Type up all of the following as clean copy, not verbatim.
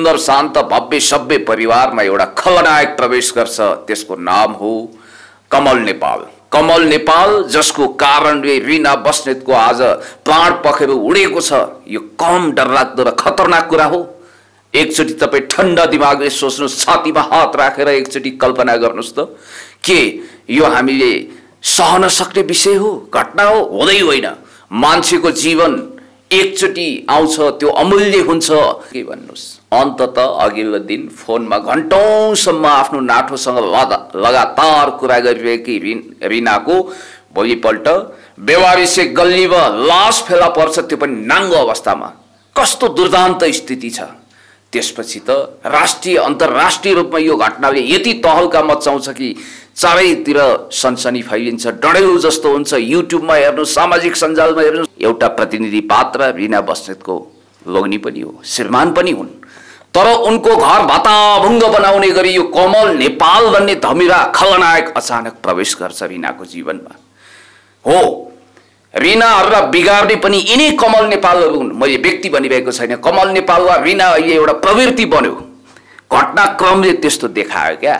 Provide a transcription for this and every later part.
सुन्दर शान्त भव्य सभ्य परिवारमा एउटा खलनायक प्रवेश गर्छ। त्यसको नाम हो कमल नेपाल। कमल नेपाल जसको कारणले रीना बस्नेतको आज प्राण पखेरु उडेको छ। यो कम डरलाग्दो र खतरनाक कुरा हो। एकचोटि तपाईँ ठन्डा दिमागले सोच्नुहोस्, छातीमा हात राखेर एकचोटि कल्पना गर्नुहोस् त के यो हामीले सहन सक्ने विषय हो, घटना हो? हुँदै होइन। मान्छेको जीवन एकचोटि आउँछ, त्यो अमूल्य हुन्छ। के भन्नुहोस्, अन्ततः अघिल्लो दिन फोनमा घण्टौँसम्म आफ्नो नाठोसँग लगातार कुरा गरिरहेकी रीनाको भोलिपल्ट बेवारिसे गल्लीमा लास फेला पर्छ, त्यो पनि नाङ्गो अवस्थामा। कस्तो दुर्दान्त स्थिति छ। त्यसपछि त राष्ट्रिय अन्तर्राष्ट्रिय रूपमा यो घटनाले यति तहल्का मचाउँछ कि चारैतिर सनसनी फैलिन्छ, डढेउ जस्तो हुन्छ। युट्युबमा हेर्नु, सामाजिक सञ्जालमा हेर्नु, एउटा प्रतिनिधि पात्र रीना बस्नेतको लोग्नी पनि हो, श्रीमान पनि हुन्। तर उनको घर भताभुङ्ग बनाउने गरी यो कमल नेपाल भन्ने धमिरा खलनायक अचानक प्रवेश गर्छ रीनाको जीवनमा। हो, रीनाहरूलाई बिगार्ने पनि यिनै कमल नेपालहरू हुन्। मैले व्यक्ति भनिरहेको छैन। कमल नेपाल वा रीना अहिले एउटा प्रवृत्ति बन्यो। घटनाक्रमले त्यस्तो देखायो क्या।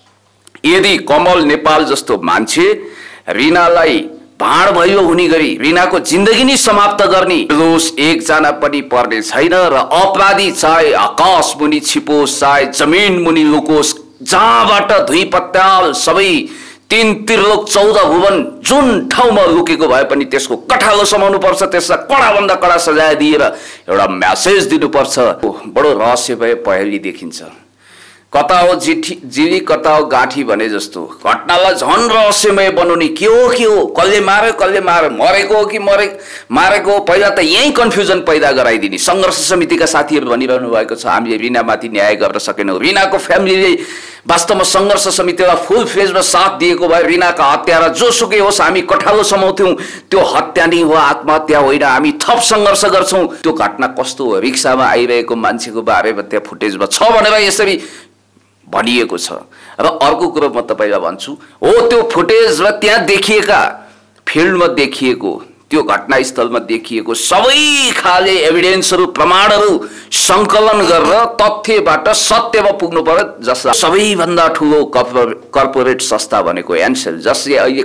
यदि कमल नेपाल जस्तो मान्छे रीनालाई भाँड भैलो हुने गरी रीनाको जिन्दगी नै समाप्त गर्ने दोष एकजना पनि पर्ने छैन। र अपराधी चाहे आकाश मुनि छिपोस्, चाहे जमिन मुनि लुकोस्, जहाँबाट धुई पत्याल सबै तीन त्रिलोक 14 भुवन जुन ठाउँमा लुकेको भए पनि त्यसको कठालो समाउनु पर्छ, त्यसलाई कडाभन्दा कडा सजाय दिएर एउटा म्यासेज दिनुपर्छ। बडो रहस्यमय पहेली देखिन्छ। कता हो जिली कता हो गाठी भने जस्तो घटनालाई झन् रहस्यमय बनाउने। के हो, कसले मार्यो, मरेको हो कि मारेको हो, पहिला त यही कन्फ्युजन पैदा गराइदिने सङ्घर्ष समितिका साथीहरू भनिरहनु भएको छ हामीले रीनामाथि न्याय गर्न सकेनौँ। रीनाको फ्यामिलीले वास्तवमा सङ्घर्ष समितिलाई फुल फेजमा साथ दिएको भए रीनाका हत्यारा जोसुकै होस् हामी कठालो समाउँथ्यौँ। त्यो हत्या नै हो, आत्महत्या होइन। हामी थप सङ्घर्ष गर्छौँ। त्यो घटना कस्तो हो, रिक्सामा आइरहेको मान्छेको बारेमा त्यहाँ फुटेजमा छ भनेर यसरी भनिएको छ। र अर्को कुरो म तपाईलाई भन्छु, हो त्यो फुटेजमा त्यहाँ देखिएका फिल्डमा देखिएको, त्यो घटनास्थलमा देखिएको सबै खाले एभिडेन्सहरू, प्रमाणहरू सङ्कलन गरेर तथ्यबाट सत्यमा पुग्नु पर्यो। जसलाई सबैभन्दा ठुलो कर्पोरेट संस्था भनेको एनसेल, जसले अहिले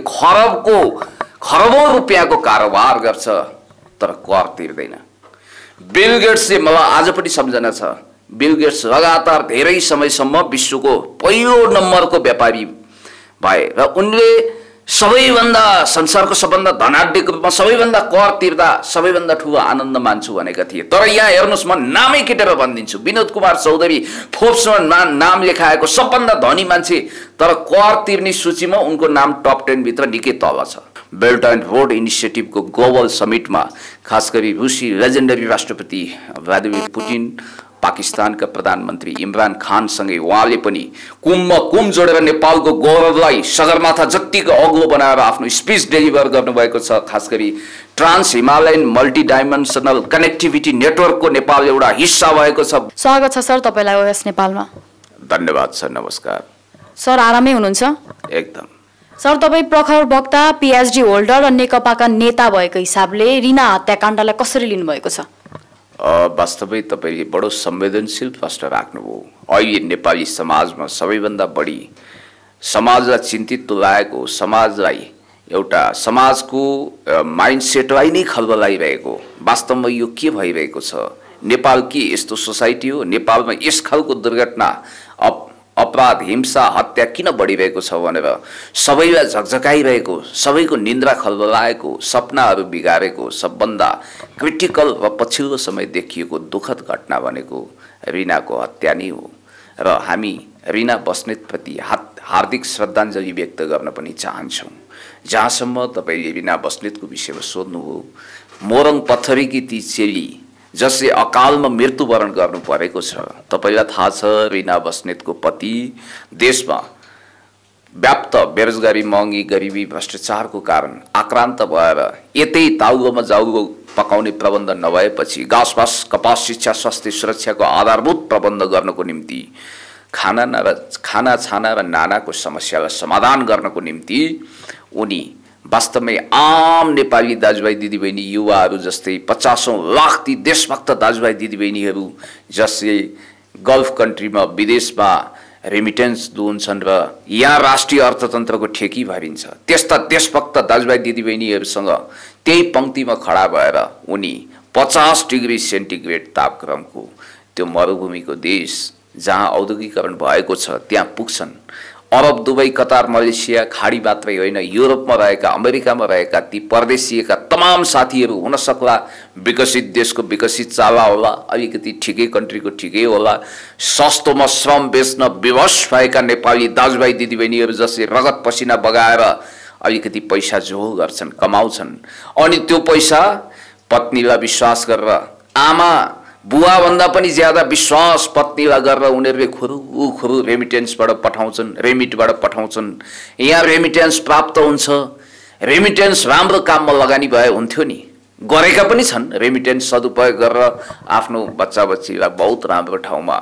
खरबौँ रुपियाँको कारोबार गर्छ तर कर तिर्दैन। बिल गेट्सले, मलाई आज पनि सम्झना छ, बिल गेट्स लगातार धेरै समयसम्म विश्वको पहिलो नम्बरको व्यापारी भए र उनले सबैभन्दा संसारको सबभन्दा धनाढ्यको रूपमा सबैभन्दा कर तिर्दा सबैभन्दा ठुलो आनन्द मान्छु भनेका थिए। तर यहाँ हेर्नुहोस्, म नामै केटेर भनिदिन्छु, विनोद कुमार चौधरी फोर्ब्समा नाम लेखाएको सबभन्दा धनी मान्छे, तर कर तिर्ने सूचीमा उनको नाम टप 10 भित्र निकै तल छ। बेल्ट एन्ड रोड इनिसिएटिभको ग्लोबल समिटमा खास गरी रुसी लेजेन्डरी राष्ट्रपति भ्लादिमिर पुटिन, पाकिस्तानका प्रधानमन्त्री इमरान खानसँगै उहाँले पनि कुममा कुम जोडेर नेपालको गौरवलाई सगरमाथा जत्तिको अग्लो बनाएर आफ्नो स्पिच डेलिभर गर्नुभएको छ। खास गरी trans Himalayan multi dimensional connectivity नेटवर्कको नेपाल एउटा हिस्सा भएको छ। स्वागत छ सर तपाईलाई ओएस नेपालमा। धन्यवाद सर, नमस्कार। सर आरामै हुनुहुन्छ? एकदम। सर तपाईँ प्रखर वक्ता, पीएचडी होल्डर र नेकपाका नेता भएको हिसाबले रीना हत्याकाण्डलाई कसरी लिनुभएको छ? वास्तवमै तपाईँले बडो संवेदनशील प्रश्न राख्नुभयो। अहिले नेपाली समाजमा सबैभन्दा बढी समाजलाई चिन्तित तुल्याएको, समाजलाई एउटा समाजको माइन्डसेटलाई नै खलबलाइरहेको वास्तवमा यो के भइरहेको छ? नेपाल के यस्तो सोसाइटी हो? नेपालमा यस खालको दुर्घटना, अपराध, हिंसा, हत्या किन बढिरहेको छ भनेर सबैलाई झकझकाइरहेको, सबैको निन्द्रा खलबलाएको, सपनाहरू बिगारेको सबभन्दा क्रिटिकल र पछिल्लो समय देखिएको दुःखद घटना भनेको रीनाको हत्या नै हो। र हामी रीना बस्नेतप्रति हार्दिक श्रद्धाञ्जली व्यक्त गर्न पनि चाहन्छौँ। जहाँसम्म तपाईँले रीना बस्नेतको विषयमा सोध्नुभयो, मोरङ पत्थरीकी ती चेली जसले अकालमा मृत्युवरण गर्नु परेको छ, तपाईलाई थाहा छ रीना बस्नेतको पति देशमा व्याप्त बेरोजगारी, महँगी, गरिबी, भ्रष्टाचारको कारण आक्रान्त भएर यतै ताउलोमा जाउलो पकाउने प्रबन्ध नभएपछि घाँसपास, कपास, शिक्षा, स्वास्थ्य, सुरक्षाको आधारभूत प्रबन्ध गर्नको निम्ति, खाना छाना र नानाको समस्यालाई समाधान गर्नको निम्ति उनी वास्तवमै आम नेपाली दाजुभाइ दिदीबहिनी, युवाहरू जस्तै 50औं लाख ती देशभक्त दाजुभाइ दिदीबहिनीहरू जसले गल्फ कन्ट्रीमा विदेशमा रेमिटेन्स दिन्छन् र यहाँ राष्ट्रिय अर्थतन्त्रको ठेकी भरिन्छ। त्यस्ता देशभक्त दाजुभाइ दिदीबहिनीहरूसँग त्यही पङ्क्तिमा खडा भएर उनी 50 डिग्री सेन्टिग्रेड तापक्रमको त्यो मरुभूमिको देश जहाँ औद्योगिकरण भएको छ त्यहाँ पुग्छन्। अरब, दुबई, कतार, मलेसिया खाडी मात्रै होइन, युरोपमा रहेका, अमेरिकामा रहेका ती परदेशीका तमाम साथीहरू हुन सक्ला विकसित देशको विकसित चाला होला, अलिकति ठिकै कन्ट्रीको ठिकै होला, सस्तोमा श्रम बेच्न विवश भएका नेपाली दाजुभाइ दिदीबहिनीहरू जसले रगत पसिना बगाएर अलिकति पैसा झोल गर्छन्, कमाउँछन्। अनि त्यो पैसा पत्नीलाई विश्वास गरेर, आमा बुवा भन्दा पनि ज्यादा विश्वास पत्नीलाई गरेर उनीहरूले खुरु रेमिटेन्सबाट पठाउँछन्, रेमिटबाट पठाउँछन्। यहाँ रेमिटेन्स प्राप्त हुन्छ। रेमिटेन्स राम्रो काममा लगानी भए हुन्थ्यो नि, गरेका पनि छन्। रेमिटेन्स सदुपयोग गरेर आफ्नो बच्चा बच्चीलाई बहुत राम्रो ठाउँमा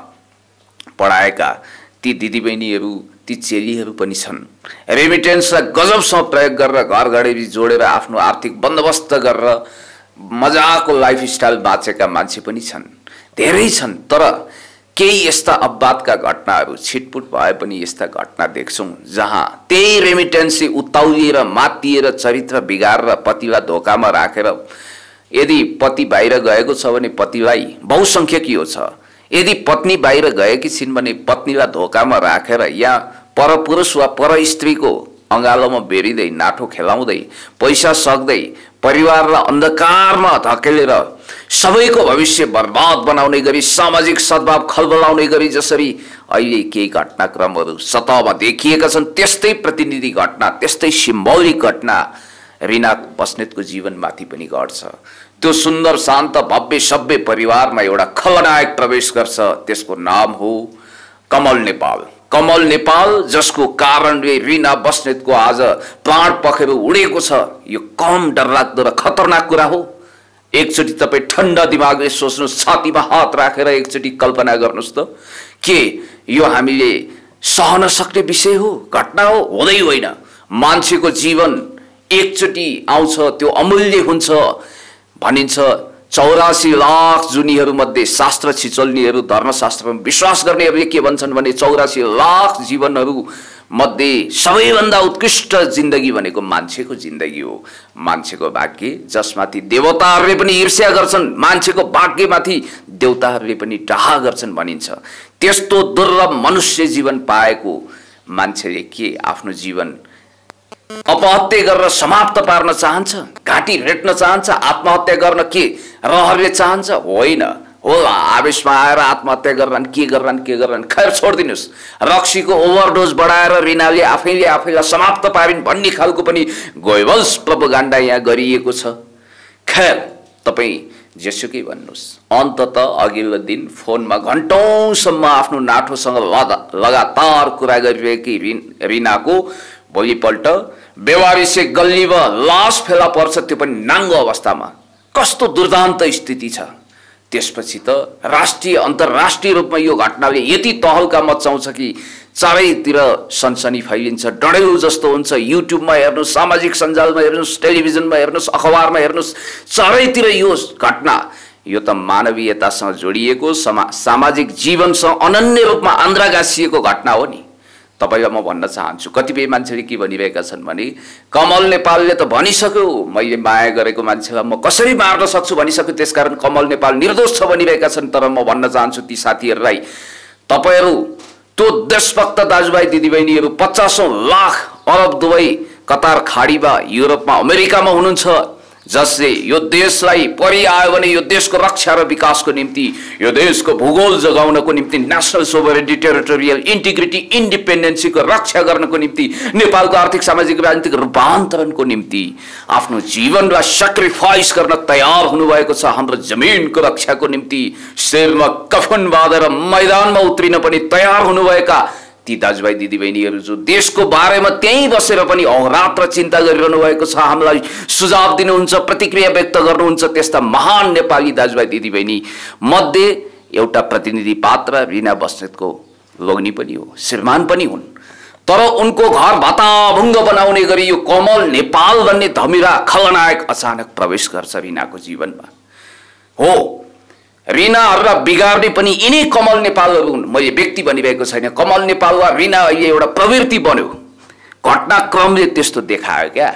पढाएका ती दिदीबहिनीहरू, ती चेलीहरू पनि छन्। रेमिटेन्सलाई गजबसँग प्रयोग गरेर घर घडेरी जोडेर आफ्नो आर्थिक बन्दोबस्त गरेर मजाको लाइफस्टाइल बाँचेका मान्छे पनि छन्, धेरै छन्। तर केही यस्ता अपवादका घटनाहरू छिटपुट भए पनि यस्ता घटना देख्छौँ जहाँ त्यही रेमिटेन्सले उताउलिएर, मातिएर, चरित्र बिगारेर पतिलाई धोकामा राखेर, यदि पति बाहिर गएको छ भने पतिलाई बहुसङ्ख्यक यो छ, यदि पत्नी बाहिर गएकी छिन् भने पत्नीलाई धोकामा राखेर या परपुरुष वा पर स्त्रीको अँगालोमा बेरिँदै, नाठो खेलाउँदै, पैसा सक्दै, परिवारलाई अन्धकारमा धकेलेर सबैको भविष्य बर्बाद बनाउने गरी, सामाजिक सद्भाव खलबलाउने गरी जसरी अहिले केही घटनाक्रमहरू सतहमा देखिएका छन्, त्यस्तै प्रतिनिधि घटना, त्यस्तै सिम्बोलिक घटना रीना बस्नेतको जीवनमाथि पनि घट्छ। त्यो सुन्दर, शान्त, भव्य, सभ्य परिवारमा एउटा खलनायक प्रवेश गर्छ। त्यसको नाम हो कमल नेपाल। कमल नेपाल, जसको कारणले रीना बस्नेतको आज प्राण पखेर उडेको छ। यो कम डरलाग्दो र खतरनाक कुरा हो। एकचोटि तपाईँ ठन्डा दिमागले सोच्नुहोस्, छातीमा हात राखेर एकचोटि कल्पना गर्नुहोस् त, के यो हामीले सहन सक्ने विषय हो, घटना हो? हुँदै होइन। मान्छेको जीवन एकचोटि आउँछ, त्यो अमूल्य हुन्छ भनिन्छ। 84 लाख जुनीहरूमध्ये शास्त्र छिचल्नेहरू, धर्मशास्त्रमा विश्वास गर्नेहरूले के भन्छन् भने 84 लाख जीवनहरू मध्ये सबैभन्दा उत्कृष्ट जिन्दगी भनेको मान्छेको जिन्दगी हो, मान्छेको भाग्य, जसमाथि देवताहरूले पनि ईर्ष्या गर्छन्, मान्छेको भाग्यमाथि देवताहरूले पनि डाहा गर्छन् भनिन्छ। त्यस्तो दुर्लभ मनुष्य जीवन पाएको मान्छेले के आफ्नो जीवन अपहत्या गरेर समाप्त पार्न चाहन्छ? घाँटी रेट्न चाहन्छ? आत्महत्या गर्न के रहरले चाहन्छ? होइन। होला आवेशमा आएर आत्महत्या गर्छन्, के गर्छन्, खैर छोडिदिनुहोस्। रक्सीको ओभरडोज बढाएर रीनाले आफैलाई समाप्त पारिन् भन्ने खालको पनि गोइबल्स प्रोपोगन्डा यहाँ गरिएको छ। खैर तपाईँ जेसुकै भन्नुहोस्, अन्ततः अघिल्लो दिन फोनमा घन्टौँसम्म आफ्नो नाठोसँग लगातार कुरा गरिरहेकी रीनाको भोलिपल्ट बेवारिसे गल्लीमा लास फेला पर्छ, त्यो पनि नाङ्गो अवस्थामा। कस्तो दुर्दान्त स्थिति छ। त्यसपछि त राष्ट्रिय अन्तर्राष्ट्रिय रूपमा यो घटनाले यति तहल्का मचाउँछ कि चारैतिर सनसनी फैलिन्छ, डढेउ जस्तो हुन्छ। युट्युबमा हेर्नुहोस्, सामाजिक सञ्जालमा हेर्नुहोस्, टेलिभिजनमा हेर्नुहोस्, अखबारमा हेर्नुहोस्, चारैतिर यो घटना। यो त मानवीयतासँग जोडिएको, सामाजिक जीवनसँग अनन्य रूपमा आन्द्रा गाँसिएको घटना हो नि। तपाईलाई म भन्न चाहन्छु, कतिपय मान्छेले के भनिरहेका छन् भने कमल नेपालले त भनिसक्यो मैले माया गरेको मान्छेलाई म कसरी मार्न सक्छु भनिसक्यो, त्यसकारण कमल नेपाल निर्दोष छ भनिरहेका छन्। तर म भन्न चाहन्छु ती साथीहरूलाई, तपाईहरू त्यो देशभक्त दाजुभाइ दिदीबहिनीहरू 50 लाख अरब, दुबई, कतार खाडीमा, युरोपमा, अमेरिकामा हुनुहुन्छ, जसले यो देशलाई परिआयो भने यो देशको रक्षा र विकासको निम्ति, यो देशको भूगोल जगाउनको निम्ति, नेशनल सोभरेनिटी, टेरिटोरियल इन्टिग्रिटी, इन्डिपेन्डेन्सीको रक्षा गर्नको निम्ति, नेपालको आर्थिक सामाजिक राजनीतिक रूपान्तरणको निम्ति आफ्नो जीवनलाई सेक्रिफाइस गर्न तयार हुनुभएको छ। हाम्रो जमिनको रक्षाको निम्ति शेरमा कफन बाँधेर मैदानमा उत्रिन पनि तयार हुनुभएका ती दाजुभाइ दिदीबहिनीहरू जो देशको बारेमा त्यही बसेर पनि अहोरात्र चिन्ता गरिरहनु भएको छ, हामीलाई सुझाव दिनुहुन्छ, प्रतिक्रिया व्यक्त गर्नुहुन्छ, त्यस्ता महान नेपाली दाजुभाइ दिदीबहिनी मध्ये एउटा प्रतिनिधि पात्र रीना बस्नेतको लोग्नी पनि हो, श्रीमान पनि हुन्। तर उनको घर भाताभुङ्ग बनाउने गरी यो कमल नेपाल भन्ने धमिरा खलनायक अचानक प्रवेश गर्छ रीनाको जीवनमा। हो, रिनाहरूलाई बिगार्ने पनि यिनै कमल नेपालहरू हुन्। मैले व्यक्ति भनिरहेको छैन। कमल नेपाल वा रिना अहिले एउटा प्रवृत्ति बन्यो, घटनाक्रमले त्यस्तो देखायो क्या।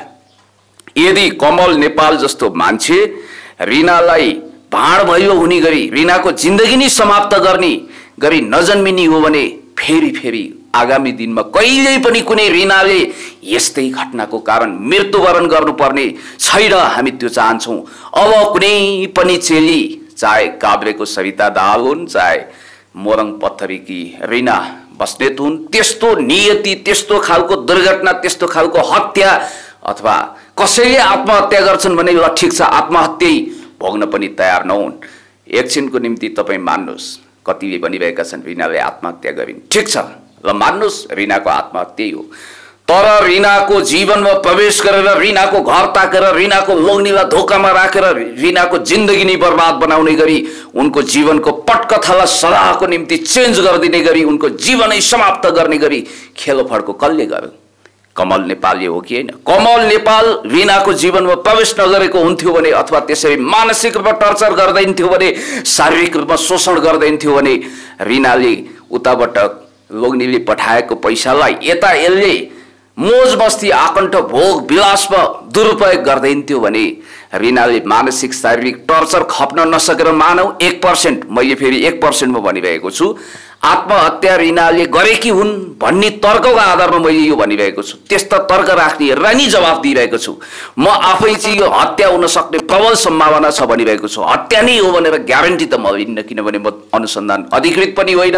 यदि कमल नेपाल जस्तो मान्छे रिनालाई भाँड भयो हुने गरी रिनाको जिन्दगी नै समाप्त गर्ने गरी नजन्मिने हो भने फेरि आगामी दिनमा कहिल्यै पनि कुनै रिनाले यस्तै घटनाको कारण मृत्युवरण गर्नुपर्ने छैन। हामी त्यो चाहन्छौँ। अब कुनै पनि चेली, चाहे काभ्रेको सरिता दाहाल हुन्, चाहे मोरङ पत्थरीकी रिना बस्नेत हुन्, त्यस्तो नियति, त्यस्तो खालको दुर्घटना, त्यस्तो खालको हत्या अथवा कसैले आत्महत्या गर्छन् भने ल ठिक छ, आत्महत्यै भोग्न पनि तयार नहुन्। एकछिनको निम्ति तपाईँ मान्नुहोस्, कतिले भनिरहेका छन् रिनाले आत्महत्या गरिन्, ठिक छ, ल मान्नुहोस् रिनाको आत्महत्यै हो। तर रिनाको जीवनमा प्रवेश गरेर रिनाको घर ताकेर रिनाको लोग्नेलाई धोकामा राखेर रिनाको जिन्दगी नै बर्बाद बनाउने गरी उनको जीवनको पटकथालाई सदाको निम्ति चेन्ज गरिदिने गरी उनको जीवनै समाप्त गर्ने गरी खेलोफडको कसले गर्यो? कमल नेपालले हो कि होइन? कमल नेपाल रिनाको जीवनमा प्रवेश नगरेको हुन्थ्यो भने अथवा त्यसरी मानसिक रूपमा टर्चर गर्दैन्थ्यो भने, शारीरिक रूपमा शोषण गर्दैन्थ्यो भने रिनाले उताबाट लोग्नेले पठाएको पैसालाई यता यसले मोज मस्ती आकण्ठ भोग विलासमा दुरुपयोग गर्दैन्थ्यो भने रिनाले मानसिक शारीरिक टर्चर खप्न नसकेर मानौ 1%, मैले फेरि 1% मा भनिरहेको छु, आत्महत्या रिनाले गरेकी हुन् भन्ने तर्कको आधारमा मैले यो भनिरहेको छु। त्यस्ता तर्क राख्नेहरूलाई नि जवाफ दिइरहेको छु। म आफै चाहिँ यो हत्या हुन सक्ने प्रबल सम्भावना छ भनिरहेको छु। हत्या नै हो भनेर ग्यारेन्टी त म लिन्न, किनभने म अनुसन्धान अधिकृत पनि होइन।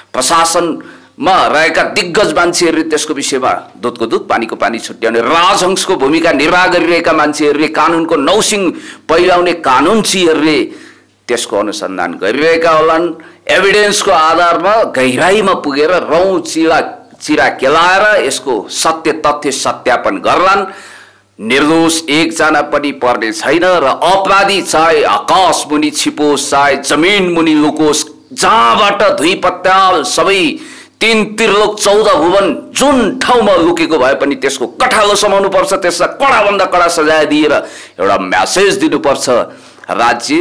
प्रशासनमा रहेका दिग्गज मान्छेहरूले त्यसको विषयमा दुधको दुध पानीको पानी छुट्याउने राजहंसको भूमिका निर्वाह गरिरहेका मान्छेहरूले, कानुनको नौसिङ पहिलाउने कानुनचीहरूले त्यसको अनुसन्धान गरिरहेका होलान्। एभिडेन्सको आधारमा गहिराईमा पुगेर रौँ चिरा केलाएर यसको सत्य तथ्य सत्यापन गर्लान्। निर्दोष एकजना पनि पर्ने छैन र अपराधी चाहे आकाश मुनि छिपोस्, चाहे जमिन मुनि लुकोस्, जहाँबाट धुई पत्याल सबै 3 त्रिलोक 14 भुवन जुन ठाउँमा लुकेको भए पनि त्यसको कठालो समाउनु पर्छ। त्यसलाई कडाभन्दा कडा सजाय दिएर एउटा म्यासेज दिनुपर्छ। राज्य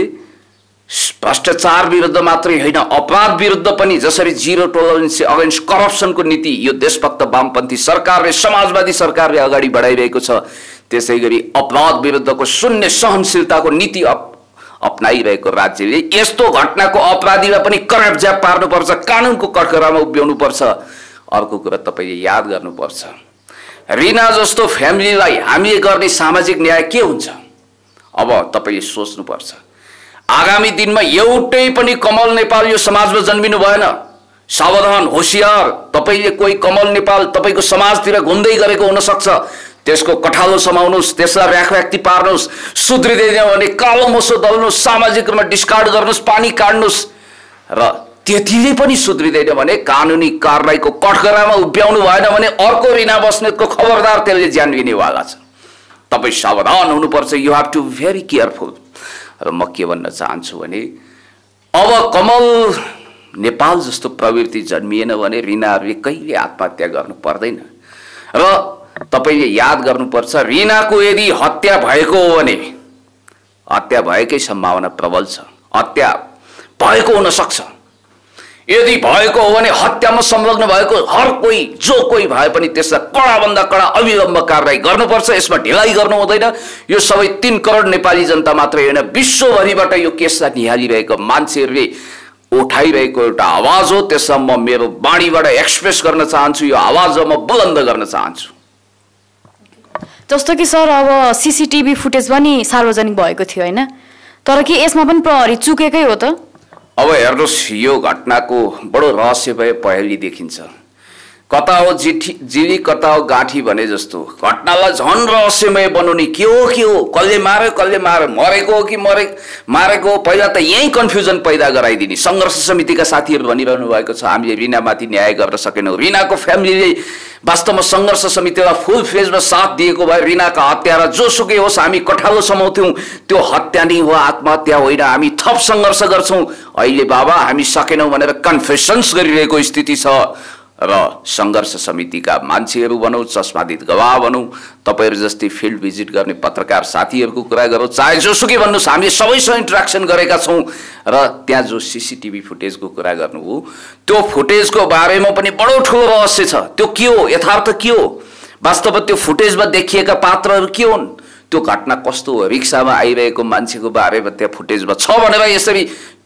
भ्रष्टाचार विरुद्ध मात्रै होइन, अपराध विरुद्ध पनि जसरी जीरो टोलरेन्स अगेन्स्ट करप्सनको नीति यो देशभक्त वामपन्थी सरकारले, समाजवादी सरकारले अगाडि बढाइरहेको छ, त्यसै गरी अपराध विरुद्धको शून्य सहनशीलताको नीति अपनाइरहेको राज्यले यस्तो घटनाको अपराधीलाई पनि करप्ट पार्नुपर्छ, कानुनको कठघरामा उभ्याउनुपर्छ। अर्को कुरा तपाईँले याद गर्नुपर्छ, रिना जस्तो फ्यामिलीलाई हामीले गर्ने सामाजिक न्याय के हुन्छ? अब तपाईँले सोच्नुपर्छ। आगामी दिनमा एउटै पनि कमल नेपाल यो समाजमा जन्मिनु भएन। सावधान, होशियार। तपाईँले कोही कमल नेपाल तपाईँको समाजतिर घुम्दै गरेको हुन सक्छ, त्यसको कठालो समाउनुस्, त्यसलाई व्याख्याक्ति पार्नुस्, सुध्रिँदैन भने कालो मोसो दल्नुस्, सामाजिक रूपमा डिस्कार्ड गर्नुस्, पानी काट्नुस्, र त्यतिले पनि सुध्रिँदैन भने कानुनी कारबाहीको कठघरामा उभ्याउनु भएन भने अर्को रिना बस्नेतको खबरदार त्यसले ज्यान लिनेवाला छ। तपाईँ सावधान हुनुपर्छ। You have to very careful. र म के भन्न चाहन्छु भने अब कमल नेपाल जस्तो प्रवृत्ति जन्मिएन भने रिनाहरूले कहिले आत्महत्या गर्नु पर्दैन। र तपाईले याद गर्नुपर्छ, रिनाको यदि हत्या भएको हो भने हत्या भएकै सम्भावना प्रबल छ। हत्या भएको हुन सक्छ। यदि भएको हो भने हत्यामा संलग्न भएको हर कोही जो कोही भए पनि त्यसलाई कडाभन्दा कडा अविलम्ब कारबाही गर्नुपर्छ। यसमा ढिलाइ गर्नु हुँदैन। यो सबै 3 करोड नेपाली जनता मात्रै होइन, विश्वभरिबाट यो केसलाई निहालिरहेको मान्छेहरूले उठाइरहेको एउटा आवाज हो। त्यसमा म मेरो बाणीबाट एक्सप्रेस गर्न चाहन्छु, यो आवाज म बुलन्द गर्न चाहन्छु। जस्तो कि सर अब सीसीटीभी फुटेज पनि सार्वजनिक भएको थियो होइन, तर के यसमा पनि प्रहरी चुकेकै हो त? अब हेर्नुहोस्, यो घटनाको बडो रहस्यमय पहेँली देखिन्छ। कता हो जिली कता हो गाँठी भने जस्तो घटनालाई झन् रहस्यमय बनाउने के हो, कसले मार्यो, मरेको हो कि मारेको हो, पहिला त यही कन्फ्युजन पैदा गराइदिने सङ्घर्ष समितिका साथीहरू भनिरहनु भएको छ हामीले रिनामाथि न्याय गर्न सकेनौँ। रिनाको फ्यामिलीले वास्तवमा सङ्घर्ष समितिलाई फुल फेजमा साथ दिएको भए रिनाका हत्यारा जोसुकै होस् हामी कठालो समाउँथ्यौँ। त्यो हत्या नै हो, आत्महत्या होइन। हामी थप सङ्घर्ष गर्छौँ। अहिले बाबा हामी सकेनौँ भनेर कन्फेसन्स गरिरहेको स्थिति छ र सङ्घर्ष समितिका मान्छेहरू भनौँ, चस्मादित गवाह भनौँ, तपाईँहरू जस्तै फिल्ड भिजिट गर्ने पत्रकार साथीहरूको कुरा गरौँ, चाहे जोसुकै भन्नुहोस्, हामीले सबैसँग इन्टरेक्सन गरेका छौँ र त्यहाँ जो CCTV फुटेजको कुरा गर्नुभयो त्यो फुटेजको बारेमा पनि बडो ठुलो रहस्य छ। त्यो के हो, यथार्थ के हो, वास्तवमा त्यो फुटेजमा देखिएका पात्रहरू के हुन्, त्यो घटना कस्तो हो, रिक्सामा आइरहेको मान्छेको बारेमा त्यहाँ फुटेजमा छ भनेर यसरी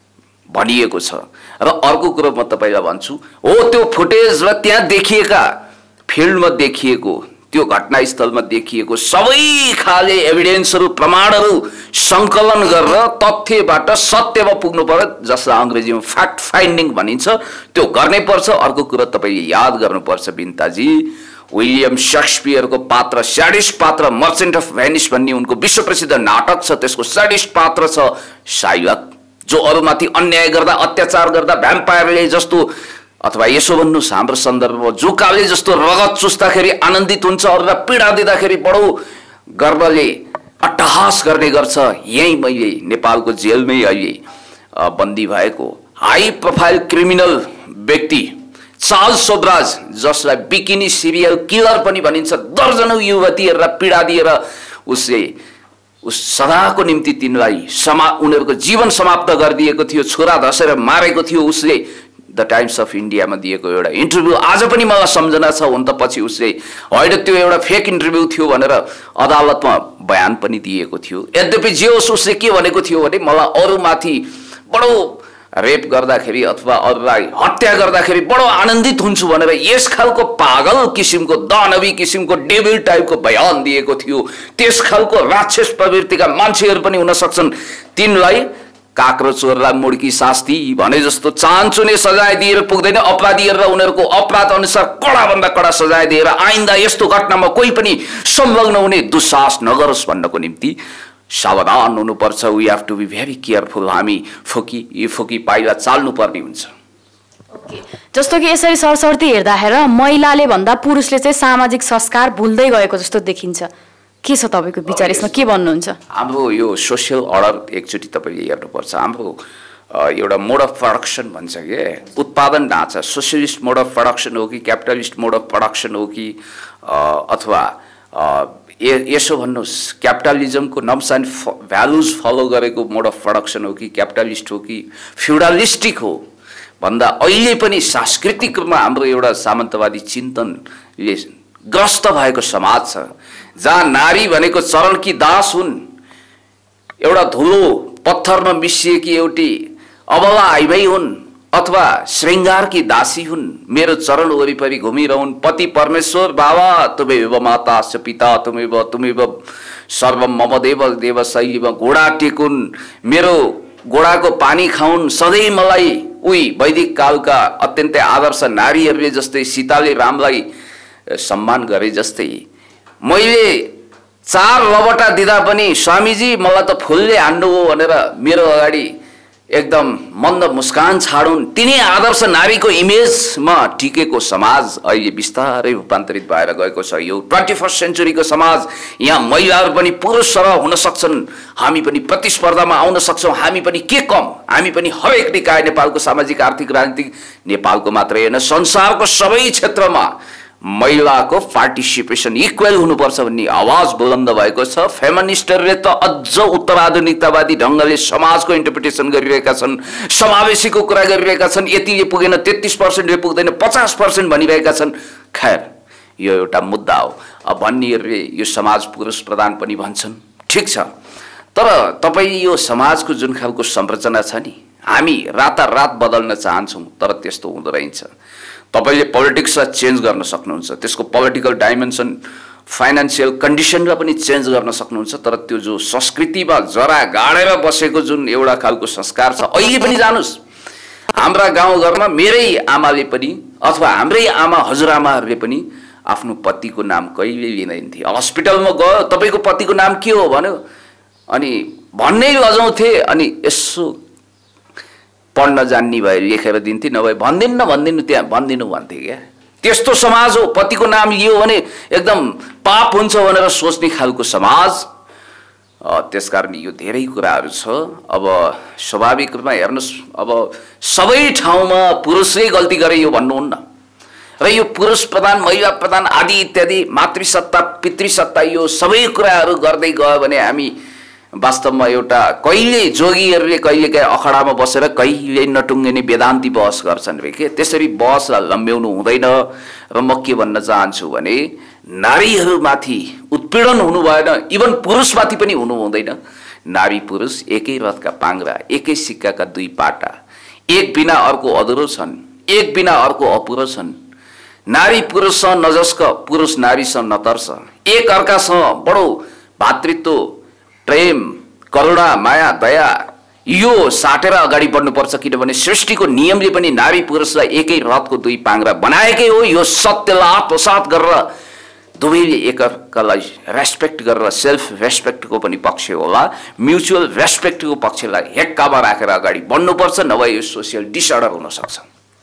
भनिएको छ। र अर्को कुरो म तपाईँलाई भन्छु, हो त्यो फुटेजमा त्यहाँ देखिएका फिल्डमा देखिएको त्यो घटनास्थलमा देखिएको सबै खाले एभिडेन्सहरू प्रमाणहरू सङ्कलन गरेर तथ्यबाट सत्यमा पुग्नु पर्यो, जसलाई अङ्ग्रेजीमा फ्याक्ट फाइन्डिङ भनिन्छ, त्यो गर्नै पर्छ। अर्को कुरो तपाईँले याद गर्नुपर्छ बिन्ताजी, विलियम शेक्सपियरको पात्र, स्याडिस्ट पात्र, मर्चेन्ट अफ भेनिस भन्ने उनको विश्व प्रसिद्ध नाटक छ, त्यसको स्याडिस्ट पात्र छ साइलक, जो अरूमाथि अन्याय गर्दा, अत्याचार गर्दा, भ्याम्पायरले जस्तो, अथवा यसो भन्नुहोस् हाम्रो सन्दर्भमा जुकाले जस्तो रगत चुस्दाखेरि आनन्दित हुन्छ, अरूलाई पीडा दिँदाखेरि बडो गर्वले अट्टहास गर्ने गर्छ। यही मैले नेपालको जेलमै अहिले बन्दी भएको हाई प्रोफाइल क्रिमिनल व्यक्ति चार्ल्स सोब्राज, जसलाई बिकिनी सिरियल किलर पनि भनिन्छ, दर्जनौं युवतीहरूलाई पीडा दिएर उसले उस सदाको निम्ति तिनलाई उनीहरूको जीवन समाप्त गरिदिएको थियो, छोरा धसेर मारेको थियो। उसले द टाइम्स अफ इन्डियामा दिएको एउटा इन्टरभ्यू आज पनि मलाई सम्झना छ। हुन त पछि उसले होइन त्यो एउटा फेक इन्टरभ्यू थियो भनेर अदालतमा बयान पनि दिएको थियो। यद्यपि जे होस्, उसले के भनेको थियो भने मलाई अरूमाथि बडो रेप गर्दाखेरि अथवा अरूलाई हत्या गर्दाखेरि बडो आनन्दित हुन्छु भनेर यस खालको पागल किसिमको, दानवी किसिमको, डेभिल टाइपको बयान दिएको थियो। त्यस खालको राक्षस प्रवृत्तिका मान्छेहरू पनि हुन सक्छन्, तिनलाई काक्रो चोरलाई मुड्की शास्ति भने जस्तो चान्चुने सजाय दिएर पुग्दैन। अपराधीहरूलाई उनीहरूको अपराध अनुसार कडाभन्दा कडा सजाय दिएर आइन्दा यस्तो घटनामा कोही पनि संलग्न हुने दुस्साहस नगरोस् भन्नको निम्ति सावधान हुनुपर्छ। We have to be very careful. हामी फोकी पाइला चाल्नु पर्ने हुन्छ। जस्तो कि यसरी सरसर्ती हेर्दाखेरि महिलाले भन्दा पुरुषले चाहिँ सामाजिक संस्कार भुल्दै गएको जस्तो देखिन्छ। के छ तपाईँको विचार, यसमा के भन्नुहुन्छ? हाम्रो यो सोसियल अर्डर एकचोटि तपाईँले हेर्नुपर्छ। हाम्रो एउटा मोड अफ प्रोडक्सन भन्छ के, उत्पादन ढाँचा सोसियलिस्ट मोड अफ प्रोडक्सन हो कि क्यापिटलिस्ट मोड अफ प्रोडक्सन हो कि अथवा यसो भन्नुहोस् क्यापिटलिजमको नर्म्स एन्ड भ्यालुज फलो गरेको मोड अफ प्रोडक्सन हो कि क्यापिटलिस्ट हो कि फ्युडलिस्टिक हो भन्दा अहिले पनि सांस्कृतिक रूपमा हाम्रो एउटा सामन्तवादी चिन्तनले ग्रस्त भएको समाज छ, जहाँ नारी भनेको चरणकी दास हुन्, एउटा धुलो पत्थरमा मिसिएकी एउटी अबला आइमाई हुन् अथवा श्रृङ्गारकी दासी हुन्, मेरो चरण वरिपरि घुमिरहन्। पति परमेश्वर बाबा तुमेव माता च पिता तुमेव सर्वम मम देव देव शैलीमा घोडा टेकुन्, मेरो घोडाको पानी खाउन्, सधैँ मलाई उही वैदिक कालका अत्यन्तै आदर्श नारीहरूले जस्तै सीताले रामलाई सम्मान गरे जस्तै मैले 4 लबटा दिँदा पनि स्वामीजी मलाई त फुलले हान्नु हो भनेर मेरो अगाडि एकदम मन्द मुस्कान छाडुन्। तिनी आदर्श नारीको इमेजमा टिकेको समाज अहिले बिस्तारै रूपान्तरित भएर गएको छ। यो 21st सेन्चुरीको समाज, यहाँ महिलाहरू पनि पुरुष सरह हुन सक्छन्, हामी पनि प्रतिस्पर्धामा आउन सक्छौँ। हामी पनि के कम, हामी पनि हरेक निकाय, नेपालको सामाजिक आर्थिक राजनीतिक, नेपालको मात्रै होइन संसारको सबै क्षेत्रमा महिलाको पार्टिसिपेसन इक्वल हुनुपर्छ भन्ने आवाज बुलन्द भएको छ। फेमिनिस्टहरूले त अझ उत्तराधुनिकतावादी ढङ्गले समाजको इन्टरप्रिटेसन गरिरहेका छन्, समावेशीको कुरा गरिरहेका छन्। यतिले पुगेन, 33%ले पुग्दैन, 50% भनिरहेका छन्। खैर यो एउटा मुद्दा हो। अब भन्नेहरूले यो समाज पुरुष प्रधान पनि भन्छन्, ठिक छ, तर तपाईँ यो समाजको जुन खालको संरचना छ नि, हामी रातारात बदल्न चाहन्छौँ, तर त्यस्तो हुँदो रहेछ। तपाईले पोलिटिक्सलाई चेन्ज गर्न सक्नुहुन्छ, त्यसको पोलिटिकल डाइमेन्सन, फाइनान्सियल कन्डिसनलाई पनि चेन्ज गर्न सक्नुहुन्छ, तर त्यो जो संस्कृतिमा जरा गाडेर बसेको जुन एउटा खालको संस्कार छ, अहिले पनि जानुस् हाम्रा गाउँघरमा मेरै आमाले पनि अथवा हाम्रै आमा हजुरआमाहरूले पनि आफ्नो पतिको नाम कहिले लिँदैन थिए। हस्पिटलमा गयो, तपाईँको पतिको नाम के हो भन्यो अनि भन्नै लजाउँथे, अनि यसो पढ्न जान्ने भए लेखेर दिन्थे, नभए भन्दिनु त्यहाँ भन्दिनु भन्थे क्या। त्यस्तो समाज हो। पतिको नाम लियो भने एकदम पाप हुन्छ भनेर सोच्ने खालको समाज। त्यसकारण यो धेरै कुराहरू छ। अब स्वाभाविक रूपमा हेर्नुहोस्, अब सबै ठाउँमा पुरुषले गल्ती गरे यो भन्नुहुन्न। र यो पुरुष प्रधान महिला प्रधान आदि इत्यादि मातृसत्ता पितृसत्ता यो सबै कुराहरू गर्दै गयो भने हामी वास्तवमा एउटा कहिले जोगीहरूले कहिलेकाहीँ अखडामा बसेर कहिले नटुङ्गिने वेदान्ती बहस गर्छन् रे के त्यसरी बहसलाई लम्ब्याउनु हुँदैन। र म के भन्न चाहन्छु भने नारीहरूमाथि उत्पीडन हुनु भएन, इभन पुरुषमाथि पनि हुनु हुँदैन। नारी पुरुष एकै रथका पाङ्ग्रा, एकै सिक्काका दुई पाटा, एक बिना अर्को अधुरो छन्, एक बिना अर्को अपुरो छन्। नारी पुरुषसँग नजस्क, पुरुष नारीसँग नतर्स। एक अर्कासँग बडो भातृत्व प्रेम करुणा माया दया यो साटेर अगाडि बढ्नुपर्छ, किनभने सृष्टिको नियमले पनि नारी पुरुषलाई एकै रथको दुई पाङ्ग्रा बनाएकै हो। यो सत्यलाई आत्मसात गरेर दुवैले एकअर्कालाई रेस्पेक्ट गरेर सेल्फ रेस्पेक्टको पनि पक्ष होला, म्युचुअल रेस्पेक्टको पक्षलाई हेक्कामा राखेर अगाडि बढ्नुपर्छ, नभए यो सोसियल डिसअर्डर हुन सक्छ।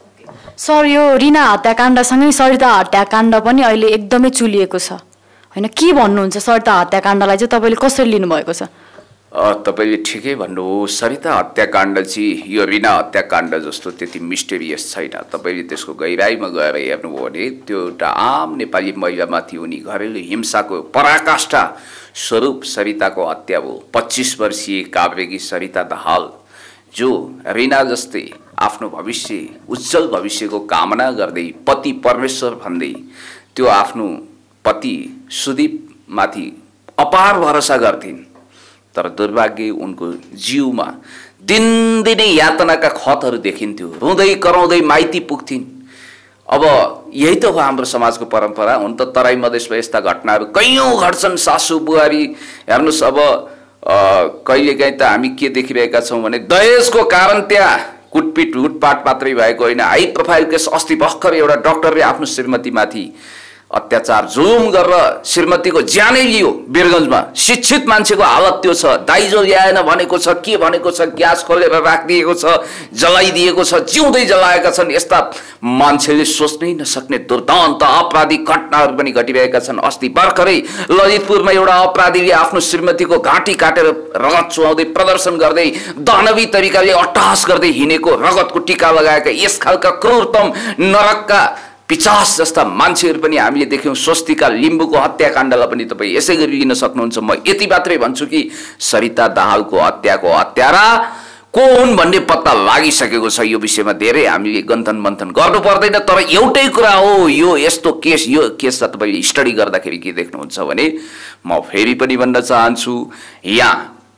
सर, यो रिना हत्याकाण्डसँगै सरिता हत्याकाण्ड पनि अहिले एकदमै चुलिएको छ होइन? के भन्नुहुन्छ सरिता हत्याकाण्डलाई चाहिँ तपाईँले कसरी लिनुभएको छ? तपाईँले ठिकै भन्नुभयो। सरिता हत्याकाण्ड चाहिँ यो रिना हत्याकाण्ड जस्तो त्यति मिस्टेरियस छैन। तपाईँले त्यसको गहिराइमा गएर हेर्नुभयो भने त्यो एउटा आम नेपाली महिलामाथि हुने घरेलु हिंसाको पराकाष्ठा स्वरूप सरिताको हत्या हो। 25 वर्षीय काभ्रेकी सरिता दाहाल जो रिना जस्तै आफ्नो भविष्य उज्जवल भविष्यको कामना गर्दै पति परमेश्वर भन्दै त्यो आफ्नो पति सुदीपमाथि अपार भरोसा गर्थिन्, तर दुर्भाग्य उनको जीवमा दिनदिनै यातनाका खतहरू देखिन्थ्यो। रुँदै कराउँदै माइती पुग्थिन्। अब यही त हो हाम्रो समाजको परम्परा। हुन त तराई मधेसमा यस्ता घटनाहरू कैयौँ घट्छन्। सासू बुहारी हेर्नुहोस्, अब कहिलेकाहीँ त हामी के देखिरहेका छौँ भने दहेजको कारण त्यहाँ कुटपिट लुटपाट मात्रै भएको होइन, हाई प्रोफाइल केस। अस्ति भर्खर एउटा डाक्टरले आफ्नो श्रीमतीमाथि अत्याचार जुलुम गरेर श्रीमतीको ज्यानै लियो वीरगञ्जमा। शिक्षित मान्छेको हालत त्यो छ। दाइजो ल्याएन भनेको छ, के भनेको छ, ग्यास खोलेर राखिदिएको छ, जलाइदिएको छ, जिउँदै जलाएका छन्। यस्ता मान्छेले सोच्नै नसक्ने दुर्दान्त आपराधिक घटनाहरू पनि घटिरहेका छन्। अस्ति भर्खरै ललितपुरमा एउटा अपराधीले आफ्नो श्रीमतीको घाँटी काटेर रगत चुहाउँदै प्रदर्शन गर्दै दानवी तरिकाले अट्टहास गर्दै हिँडेको, रगतको टीका लगाएका यस खालका क्रूरतम नरकका पिचास जस्ता मान्छेहरू पनि हामीले देख्यौँ। स्वस्तिका लिम्बूको हत्याकाण्डलाई पनि तपाईँ यसै गरी लिन सक्नुहुन्छ। म यति मात्रै भन्छु कि सरिता दाहालको हत्याको हत्यारा को हुन् भन्ने पत्ता लागिसकेको छ। यो विषयमा धेरै हामीले गन्थन मन्थन गर्नु पर्दैन। तर एउटै कुरा हो, यो यस्तो केस, यो केसलाई तपाईँले स्टडी गर्दाखेरि के देख्नुहुन्छ भने, म फेरि पनि भन्न चाहन्छु, यहाँ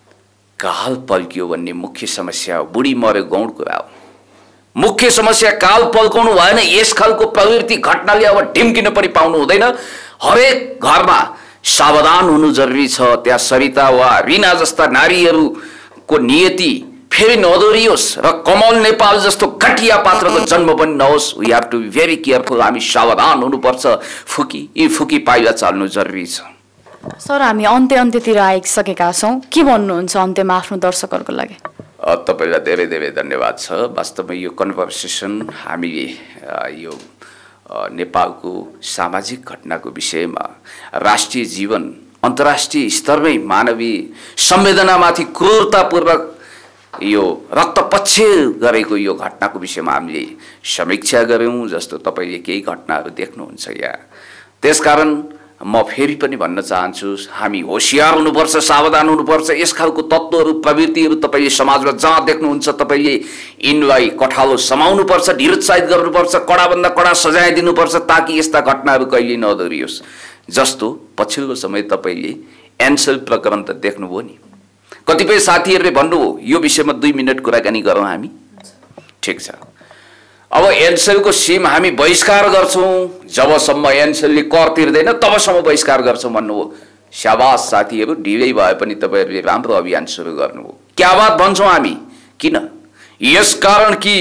काल पल्कियो भन्ने मुख्य समस्या हो। बुढी मर्यो गौण कुरा हो। मुख्य समस्या काल पल्काउनु भएन। यस खालको प्रवृत्ति घटनाले अब ढिम्किन पनि पाउनु हुँदैन। हरेक घरमा सावधान हुनु जरुरी छ। त्यहाँ सरिता वा रिना जस्ता नारीहरूको नियति फेरि नदोरियोस् र कमल नेपाल जस्तो घटिया पात्रको जन्म पनि नहोस्। We have to be very careful. हामी सावधान हुनुपर्छ। फुकी पाइला चाल्नु जरुरी छ। सर, हामी अन्त्यतिर आइसकेका छौँ। के भन्नुहुन्छ अन्त्यमा आफ्नो दर्शकहरूको लागि? तपाईँलाई धेरै धेरै धन्यवाद छ। वास्तवमा यो कन्भर्सेसन हामीले यो नेपालको सामाजिक घटनाको विषयमा राष्ट्रिय जीवन अन्तर्राष्ट्रिय स्तरमै मानवीय संवेदनामाथि क्रूरतापूर्वक यो रक्तपक्ष गरेको यो घटनाको विषयमा हामीले समीक्षा गऱ्यौँ, जस्तो तपाईँले केही घटनाहरू देख्नुहुन्छ यहाँ। त्यसकारण म फेरि पनि भन्न चाहन्छु, हामी होशियार हुनुपर्छ, सावधान हुनुपर्छ। यस खालको तत्त्वहरू प्रवृत्तिहरू तपाईँले समाजमा जहाँ देख्नुहुन्छ तपाईँले यिनलाई कठालो समाउनुपर्छ, निरुत्साहित गर्नुपर्छ, कडाभन्दा कडा सजाय दिनुपर्छ, ताकि यस्ता घटनाहरू कहिले नदोरियोस्। जस्तो पछिल्लो समय तपाईँले एनसेल प्रकरण त देख्नुभयो नि। कतिपय साथीहरूले भन्नुभयो यो विषयमा 2 मिनट कुराकानी गरौँ हामी। ठिक छ, अब एनसेलको सिम हामी बहिष्कार गर्छौँ। जबसम्म एनसेलले कर तिर्दैन तबसम्म बहिष्कार गर्छौँ भन्नुभयो। शाबाश साथीहरू, ढिलै भए पनि तपाईँहरूले राम्रो अभियान सुरु गर्नुभयो। क्या बात भन्छौँ हामी। किन? यसकारण कि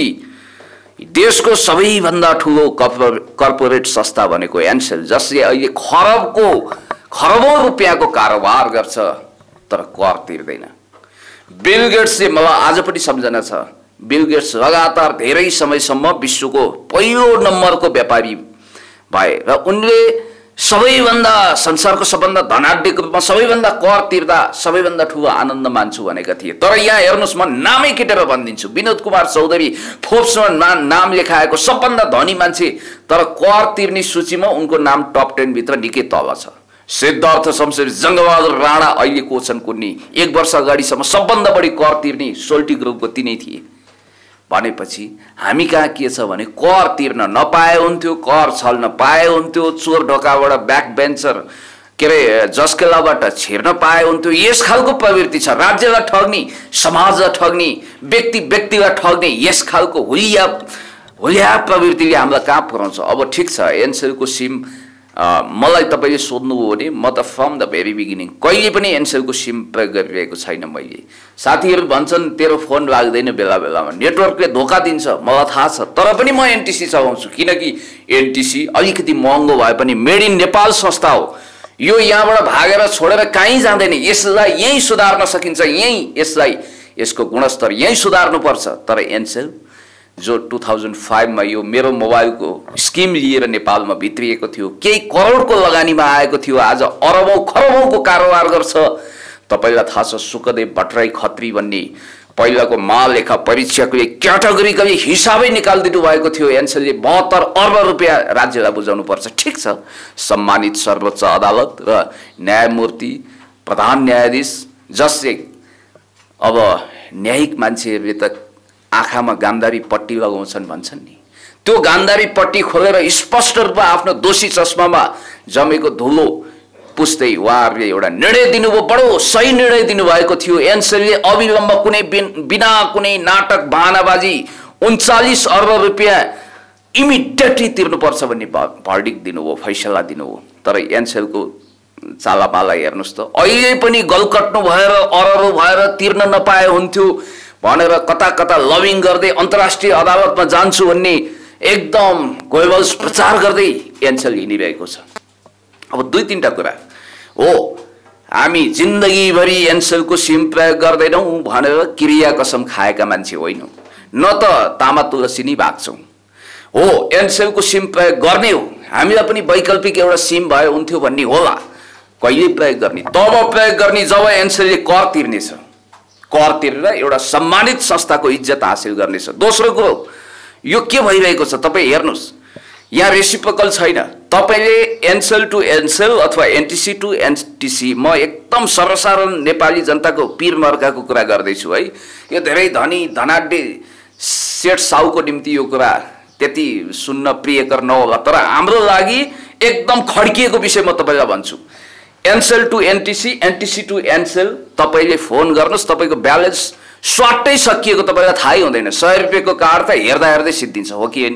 देशको सबैभन्दा ठुलो कर्पोरेट संस्था भनेको एनसेल, जसले अहिले खरबौँ रुपियाँको कारोबार गर्छ तर कर तिर्दैन। बिल गेट्सले, मलाई आज पनि सम्झना छ, बिल गेट्स लगातार धेरै समयसम्म विश्वको पहिलो नम्बरको व्यापारी भए र उनले सबैभन्दा संसारको सबभन्दा धनाढ्यको रूपमा सबैभन्दा कर तिर्दा सबैभन्दा ठुलो आनन्द मान्छु भनेका थिए। तर यहाँ हेर्नुहोस्, म नामै केटेर भनिदिन्छु, विनोद कुमार चौधरी फोर्ब्समा नाम लेखाएको सबभन्दा धनी मान्छे, तर कर तिर्ने सूचीमा उनको नाम टप 10 भित्र निकै तल छ। सिद्धार्थ शमशेर, जङ्गबहादुर राणा अहिले को छन् कुन्नी, 1 वर्ष अगाडिसम्म सबभन्दा बढी कर तिर्ने सोल्टी ग्रुपको तिनै थिए। भनेपछि हामी कहाँ के छ भने कर तिर्न नपाए हुन्थ्यो, कर छल्न पाए हुन्थ्यो, चोर ढोकाबाट ब्याक बेन्चर के अरे जस्केलाबाट छिर्न पाए हुन्थ्यो। यस खालको प्रवृत्ति छ, राज्यलाई ठग्ने, समाजलाई ठग्ने, व्यक्तिलाई ठग्ने यस खालको हुलिया प्रवृत्तिले हामीलाई कहाँ पुर्याउँछ। अब ठिक छ, एनसेलको सिम मलाई तपाईँले सोध्नुभयो भने म त फ्रम द भेरी बिगिनिङ कहिले पनि एनसेलको सिम प्रयोग गरिरहेको छैन मैले। साथीहरू भन्छन् तेरो फोन लाग्दैन बेला बेलामा, नेटवर्कले धोका दिन्छ, मलाई थाहा छ, तर पनि म एनटिसी चलाउँछु किनकि एनटिसी अलिकति महँगो भए पनि मेड इन नेपाल संस्था हो। यो यहाँबाट भागेर छोडेर कहीँ जाँदैन, यसलाई यहीँ सुधार्न सकिन्छ, यसको गुणस्तर यहीँ सुधार्नुपर्छ। तर एनसेल जो 2005 मा यो मेरो मोबाइलको स्किम लिएर नेपालमा भित्रिएको थियो, केही करोडको लगानीमा आएको थियो, आज अरबौं खरबौंको कारोबार गर्छ। तपाईलाई थाहा छ सुखदेव भट्टराई खत्री भन्ने पहिलाको महालेखा परीक्षकले क्याटेगोरिकली हिसाबै निकालिदिनु भएको थियो। एनसेलले 72 अर्ब रुपियाँ राज्यलाई बुझाउनु पर्छ। ठिक छ, सम्मानित सर्वोच्च अदालत र न्यायमूर्ति प्रधान न्यायाधीश जसले अब न्यायिक मान्छेहरूले त आँखामा गान्धारी पट्टी लगाउँछन् भन्छन् नि, त्यो गान्धारी पट्टी खोलेर स्पष्ट रूपमा आफ्नो दोषी चस्मामा जमेको धुलो पुस्दै उहाँहरूले एउटा निर्णय दिनुभयो, बडो सही निर्णय दिनुभएको थियो। एनसेलले अविलम्ब बिना कुनै नाटक बहानाबाजी 39 अर्ब रुपियाँ इमिडिएटली तिर्नुपर्छ भन्ने भर्डिक्ट दिनुभयो, फैसला दिनुभयो। तर एनसेलको चालापाला हेर्नुहोस् त, अहिले पनि गलकट्नु भएर अररो भएर तिर्न नपाए हुन्थ्यो भनेर कता कता लबिङ गर्दै अन्तर्राष्ट्रिय अदालतमा जान्छु भन्ने एकदम गोइबल्स प्रचार गर्दै एनसेल हिँडिरहेको छ। अब 2-3टा कुरा हो, हामी जिन्दगीभरि एनसेलको सिम प्रयोग गर्दैनौँ भनेर क्रिया कसम खाएका मान्छे होइनौँ, न त तामा तुलसी नै भाग्छौँ। हो, एनसेलको सिम प्रयोग गर्ने हो, हामीलाई पनि वैकल्पिक एउटा सिम भए हुन्थ्यो भन्ने होला। कहिले प्रयोग गर्ने? तब प्रयोग गर्ने जब एनसेलले कर तिर्नेछ, कर तिरेर एउटा सम्मानित संस्थाको इज्जत हासिल गर्नेछ। दोस्रो कुरो, यो के भइरहेको छ तपाईँ हेर्नुहोस्, यहाँ रेसिप्रोकल छैन। तपाईँले एनसेल टु एनसेल अथवा एनटिसी टु एनटिसी, म एकदम सर्वसाधारण नेपाली जनताको पीर मर्काको कुरा गर्दैछु है। यो धेरै धनी धनाढ्य सेठ साउको निम्ति यो कुरा त्यति सुन्न प्रियकर नहोला, तर हाम्रो लागि एकदम खड्किएको विषय म तपाईँलाई भन्छु। Ncell to NTC, NTC to Ncell, तपाईँले फोन गर्नुहोस्, तपाईँको ब्यालेन्स स्वाटै सकिएको तपाईँलाई थाहै हुँदैन। 100 रुपियाँको कार्ड त हेर्दा हेर्दै सिद्धिन्छ, हो कि होइन?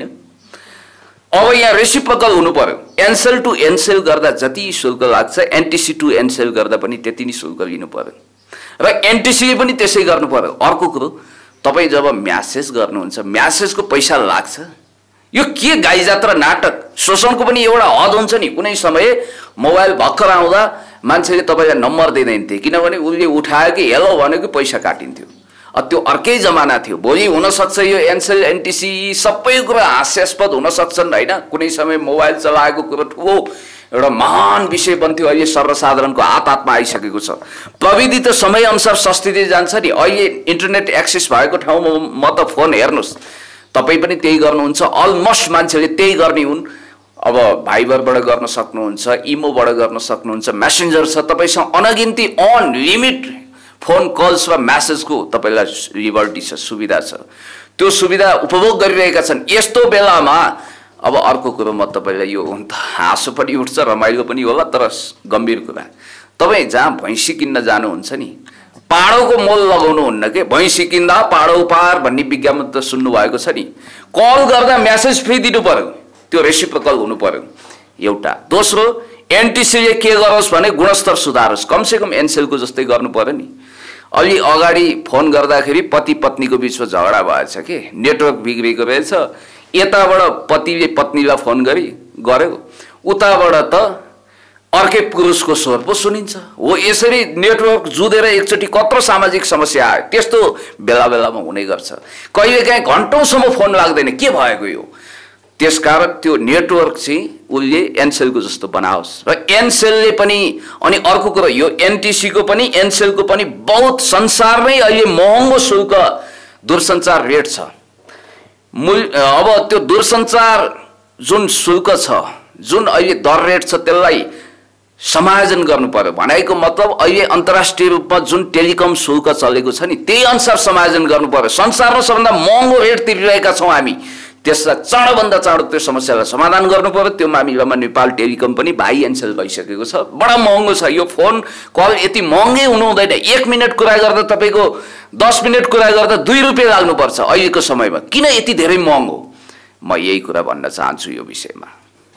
अब यहाँ रेसिप्रोकल हुनु पर्यो। एनसेल टु एनसेल गर्दा जति शुल्क लाग्छ एनटिसी टु एनसेल गर्दा पनि त्यति नै शुल्क लिनु पर्यो र एनटिसीले पनि त्यसै गर्नु पर्यो। अर्को कुरो, तपाईँ जब म्यासेज गर्नुहुन्छ म्यासेजको पैसा लाग्छ। यो के गाईजात्रा नाटक, शोषणको पनि एउटा हद हुन्छ नि। कुनै समय मोबाइल भर्खर आउँदा मान्छेले तपाईँलाई नम्बर दिँदैन थिए, किनभने उसले उठायो कि हेलो भनेको पैसा काटिन्थ्यो। त्यो अर्कै जमाना थियो। भोलि हुनसक्छ यो एनसेल एनटिसी सबै कुरा हास्यास्पद हुन सक्छन् होइन। कुनै समय मोबाइल चलाएको कुरो ठुलो एउटा महान विषय बन्थ्यो, अहिले सर्वसाधारणको हातमा आइसकेको छ। प्रविधि त समयअनुसार सस्तिँदै जान्छ नि। अहिले इन्टरनेट एक्सेस भएको ठाउँमा म त फोन हेर्नुहोस्, तपाईँ पनि त्यही गर्नुहुन्छ, अलमोस्ट मान्छेले त्यही गर्ने हुन्। अब भाइबरबाट गर्न सक्नुहुन्छ, इमोबाट गर्न सक्नुहुन्छ, मेसेन्जर छ, तपाईँसँग अनगिन्ती अनलिमिट फोन कल्स वा म्यासेजको तपाईँलाई लिबर्टी छ, सुविधा छ। त्यो सुविधा उपभोग गरिरहेका छन्। यस्तो बेलामा अब अर्को कुरो म तपाईँलाई यो हाँसो पनि उठ्छ, रमाइलो पनि होला, तर गम्भीर कुरा, तपाईँ जहाँ भैँसी किन्न जानुहुन्छ नि, पाडोको मोल लगाउनुहुन्न के। भैँसी किन्दा पाडो पार भन्ने विज्ञापन त सुन्नुभएको छ नि। कल गर्दा म्यासेज फ्री दिनु पर्यो, त्यो रेसिप्रोकल हुनु पर्यो एउटा। दोस्रो, एनटिसीले के गरोस् भने गुणस्तर सुधारोस्, कमसेकम एनसेलको जस्तै गर्नु पर्यो नि। अलि अगाडि फोन गर्दाखेरि पति पत्नीको बिचमा झगडा भएछ के, नेटवर्क बिग्रेको रहेछ। यताबाट पतिले पत्नीलाई फोन गर्यो, उताबाट त अर्कै पुरुषको स्वर पो सुनिन्छ। हो, यसरी नेटवर्क जुधेर एकचोटि कत्रो सामाजिक समस्या आयो। त्यस्तो बेला बेलामा हुने गर्छ। कहिलेकाहीँ घन्टौँसम्म फोन लाग्दैन, के भएको यो? त्यसकारण त्यो नेटवर्क चाहिँ उसले एनसेलको जस्तो बनाओस् र एनसेलले पनि अनि अर्को कुरा यो एनटिसीको पनि एनसेलको पनि बहुत संसारमै अहिले महँगो शुल्क दूरसञ्चार रेट छ। अब त्यो दूरसञ्चार जुन शुल्क छ, जुन अहिले दर रेट छ, त्यसलाई समायोजन गर्नु पर्यो। भनेको मतलब अहिले अन्तर्राष्ट्रिय रूपमा जुन टेलिकम शुल्क चलेको छ नि, त्यही अनुसार समायोजन गर्नु पर्यो। संसारमा सबभन्दा महँगो रेट तिरिरहेका छौँ हामी, त्यसलाई चाँडोभन्दा चाँडो त्यो समस्यालाई समाधान गर्नु पर्यो। त्यो मामिलामा नेपाल टेलिकम पनि भाइ एनसेल भइसकेको छ। बडा महँगो छ यो फोन कल, यति महँगै हुनु हुँदैन। 1 मिनट कुरा गर्दा तपाईँको 10 मिनट कुरा गर्दा 2 रुपियाँ लाग्नुपर्छ अहिलेको समयमा। किन यति धेरै महँगो? म यही कुरा भन्न चाहन्छु यो विषयमा।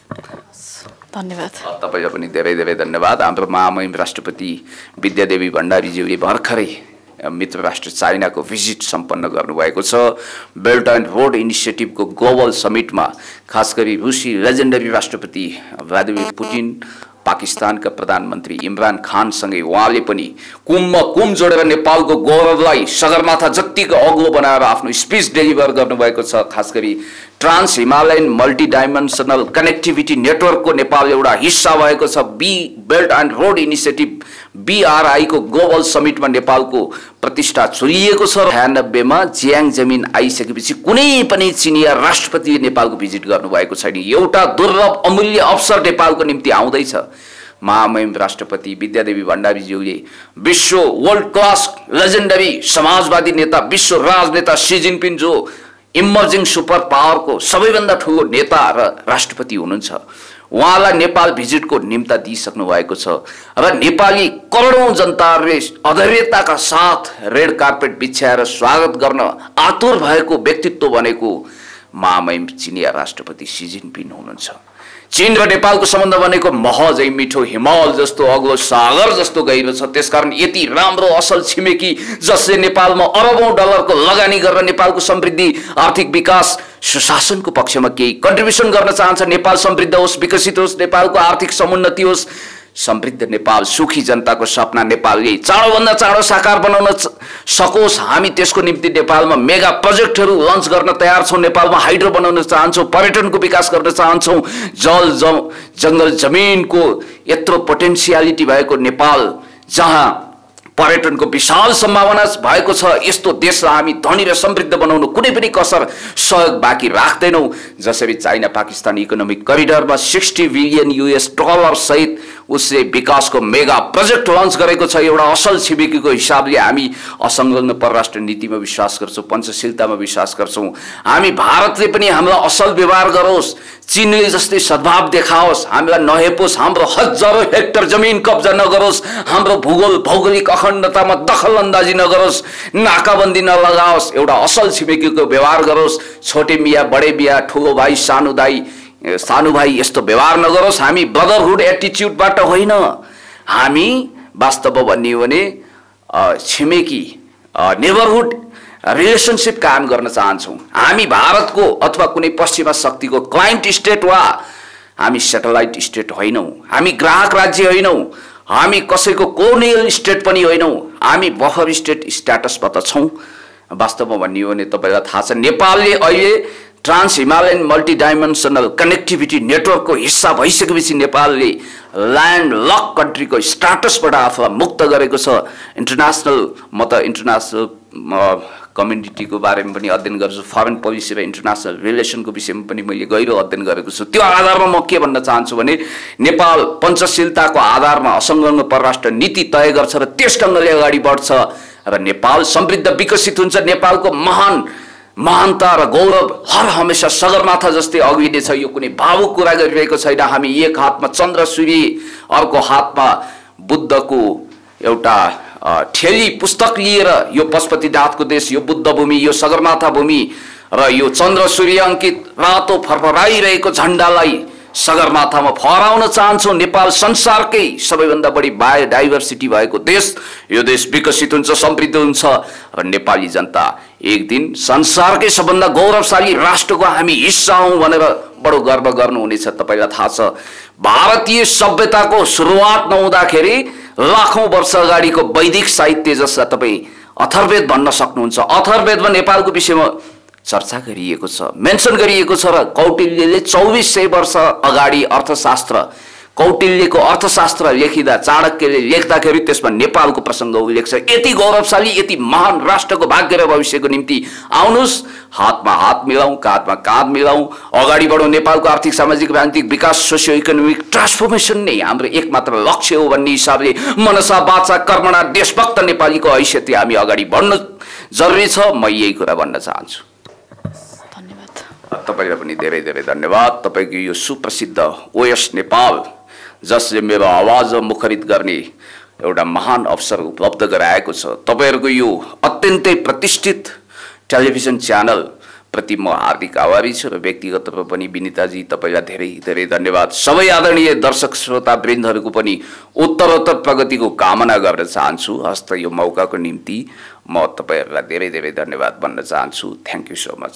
धन्यवाद। तपाईँलाई पनि धेरै धेरै धन्यवाद। हाम्रो महामहिम राष्ट्रपति विद्यादेवी भण्डारीज्यूले भर्खरै मित्र राष्ट्र चाइनाको भिजिट सम्पन्न गर्नुभएको छ। बेल्ट एन्ड रोड इनिसिएटिभको ग्लोबल समिटमा खास गरी रुसी लेजेन्डरी राष्ट्रपति भ्लादिमिर पुटिन, पाकिस्तानका प्रधानमन्त्री इमरान खानसँगै उहाँले पनि कुममा कुम जोडेर नेपालको गौरवलाई सगरमाथा जत्तिको अग्लो बनाएर आफ्नो स्पिच डेलिभर गर्नुभएको छ। खास गरी trans Himalayan multi dimensional connectivity नेटवर्कको नेपाल एउटा हिस्सा भएको छ। Belt and road initiative BRI को ग्लोबल समिटमा नेपालको प्रतिष्ठा चुलिएको छ। 96 मा जियाङ जमिन आइसकेपछि कुनै पनि चिनिया राष्ट्रपतिले नेपालको भिजिट गर्नुभएको छैन। एउटा दुर्लभ अमूल्य अवसर नेपालको निम्ति आउँदैछ। महामहिम राष्ट्रपति विद्यादेवी भण्डारीज्यूले विश्व वर्ल्ड क्लास लेजेन्डरी समाजवादी नेता, विश्व राजनेता सी जिनपिङ जो इमर्जिङ सुपर पावरको सबैभन्दा ठुलो नेता र राष्ट्रपति हुनुहुन्छ, उहाँलाई नेपाल भिजिटको निम्ता दिइसक्नु भएको छ र नेपाली करोडौं जनताहरूले अधैर्यताका साथ रेड कार्पेट बिछ्याएर स्वागत गर्न आतुर भएको व्यक्तित्व भनेको महामहिम चिनिया राष्ट्रपति सी जिनपिङ हुनुहुन्छ। चीन र नेपालको सम्बन्ध भनेको महजै मिठो, हिमाल जस्तो अग्लो, सागर जस्तो गहिरो छ। त्यसकारण यति राम्रो असल छिमेकी जसले नेपालमा अरबौं डलरको लगानी गरेर नेपालको समृद्धि, आर्थिक विकास, सुशासनको पक्षमा केही कन्ट्रिब्युसन गर्न चाहन्छ। नेपाल समृद्ध होस्, विकसित होस्, नेपालको आर्थिक समुन्नति होस्, समृद्ध नेपाल, सुखी जनताको सपना नेपालले चाँडोभन्दा चाँडो साकार बनाउन सकोस्। हामी त्यसको निम्ति नेपालमा मेगा प्रोजेक्टहरू लन्च गर्न तयार छौँ। नेपालमा हाइड्रो बनाउन चाहन्छौँ, पर्यटनको विकास गर्न चाहन्छौँ। जंगल जमिनको यत्रो पोटेन्सियालिटी भएको नेपाल, जहाँ पर्यटनको विशाल सम्भावना भएको छ, यस्तो देशलाई हामी धनी र समृद्ध बनाउन कुनै पनि कसर सहयोग बाँकी राख्दैनौँ। जसरी चाइना पाकिस्तान इकोनोमिक करिडरमा $60 बिलियन सहित उसले विकासको मेगा प्रोजेक्ट लन्च गरेको छ। एउटा असल छिमेकीको हिसाबले हामी असंलग्न परराष्ट्र नीतिमा विश्वास गर्छौँ, पञ्चशीलतामा विश्वास गर्छौँ। हामी भारतले पनि हामीलाई असल व्यवहार गरोस्, चीनले जस्तै सद्भाव देखाओस्, हामीलाई नहेपोस्, हाम्रो हजारौं हेक्टर जमिन कब्जा नगरोस्, हाम्रो भौगोलिक अखण्डतामा दखल अन्दाजी नगरोस्, नाकाबन्दी नलगाओस्, एउटा असल छिमेकीको व्यवहार गरोस्। छोटे मिया बडे मिया, ठुलो भाइ सानो भाइ यस्तो व्यवहार नगरोस्। हामी ब्रदरहुड एटिट्युडबाट होइन, हामी वास्तव भन्ने हो भने छिमेकी नेबरहुड रिलेसनशिप कायम गर्न चाहन्छौँ। हामी भारतको अथवा कुनै पश्चिमा शक्तिको क्लाइन्ट स्टेट वा हामी सेटेलाइट स्टेट होइनौँ, हामी ग्राहक राज्य होइनौँ, हामी कसैको कोलोनियल स्टेट पनि होइनौँ, हामी बफर स्टेट स्ट्याटसमा त छौँ। वास्तवमा भन्ने हो भने तपाईँलाई थाहा छ, नेपालले अहिले trans Himalayan multi dimensional connectivity नेटवर्कको हिस्सा भइसकेपछि नेपालले ल्यान्ड लक कन्ट्रीको स्ट्याटसबाट आफूलाई मुक्त गरेको छ। म त इन्टरनेसनल कम्युनिटीको बारेमा पनि अध्ययन गर्छु, फरेन पोलिसी र इन्टरनेसनल रिलेसनको विषयमा पनि मैले गहिरो अध्ययन गरेको छु। त्यो आधारमा म के भन्न चाहन्छु भने नेपाल पञ्चशीलताको आधारमा असंलग्न परराष्ट्र नीति तय गर्छ र त्यस ढङ्गले अगाडि बढ्छ र नेपाल समृद्ध विकसित हुन्छ। नेपालको महानता र गौरव हर हमेशा सगरमाथा जस्तै अघिने छ। यो कुनै भावुक कुरा गरिरहेको छैन। हामी एक हातमा चन्द्र सूर्य, अर्को हातमा बुद्धको एउटा ठेली पुस्तक लिएर यो पशुपतिनाथको देश, यो बुद्ध भूमि, यो सगरमाथा भूमि र यो चन्द्र सूर्य अंकित रातो फरफराइरहेको झण्डालाई सगरमाथामा फहराउन चाहन्छौँ। नेपाल संसारकै सबैभन्दा बढी बायोडाइभर्सिटी भएको देश, यो देश विकसित हुन्छ, समृद्ध हुन्छ र नेपाली जनता एक दिन संसारकै सबभन्दा गौरवशाली राष्ट्रको हामी हिस्सा हौँ भनेर बडो गर्व गर्नुहुनेछ। तपाईँलाई थाहा छ, भारतीय सभ्यताको सुरुवात नहुँदाखेरि लाखौं वर्ष अगाडिको वैदिक साहित्य जसलाई तपाईँ अथर्ववेद भन्न सक्नुहुन्छ, अथर्ववेदमा नेपालको विषयमा चर्चा गरिएको छ, मेन्सन गरिएको छ र कौटिल्यले 2400 वर्ष अगाडि अर्थशास्त्र कौटिल्यको अर्थशास्त्र लेखिँदा चाणक्यले लेख्दाखेरि त्यसमा नेपालको प्रसङ्ग उल्लेख छ। यति गौरवशाली, यति महान राष्ट्रको भाग्य र भविष्यको निम्ति आउनुहोस्, हातमा हात मिलाउँ, काँधमा काँध मिलाउँ, अगाडि बढौँ। नेपालको आर्थिक सामाजिक राजनीतिक विकास, सोसियो इकोनोमिक ट्रान्सफर्मेसन नै हाम्रो एकमात्र लक्ष्य हो भन्ने हिसाबले मनसा वाचा कर्मणा देशभक्त नेपालीको हैसियतले हामी अगाडि बढ्नु जरुरी छ। म यही कुरा भन्न चाहन्छु। धन्यवाद। तपाईँलाई पनि धेरै धेरै धन्यवाद। तपाईँको यो सुप्रसिद्ध ओएस नेपाल जसले मेरो आवाज मुखरित गर्ने एउटा महान अवसर उपलब्ध गराएको छ, तपाईँहरूको यो अत्यन्तै प्रतिष्ठित टेलिभिजन च्यानल प्रति म हार्दिक आभारी छु र व्यक्तिगत रूपमा पनि विनिताजी तपाईँलाई धेरै धेरै धन्यवाद। सबै आदरणीय दर्शक श्रोता वृन्दहरूको पनि उत्तरोत्तर प्रगतिको कामना गर्न चाहन्छु। हस्त यो मौकाको निम्ति म तपाईँहरूलाई धेरै धेरै धन्यवाद भन्न चाहन्छु। Thank you so much.